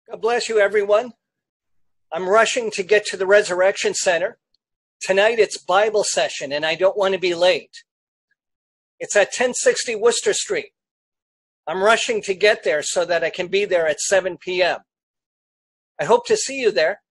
God bless you, everyone. I'm rushing to get to the Resurrection Center. Tonight it's Bible session, and I don't want to be late. It's at 1060 Worcester Street. I'm rushing to get there so that I can be there at 7 p.m. I hope to see you there.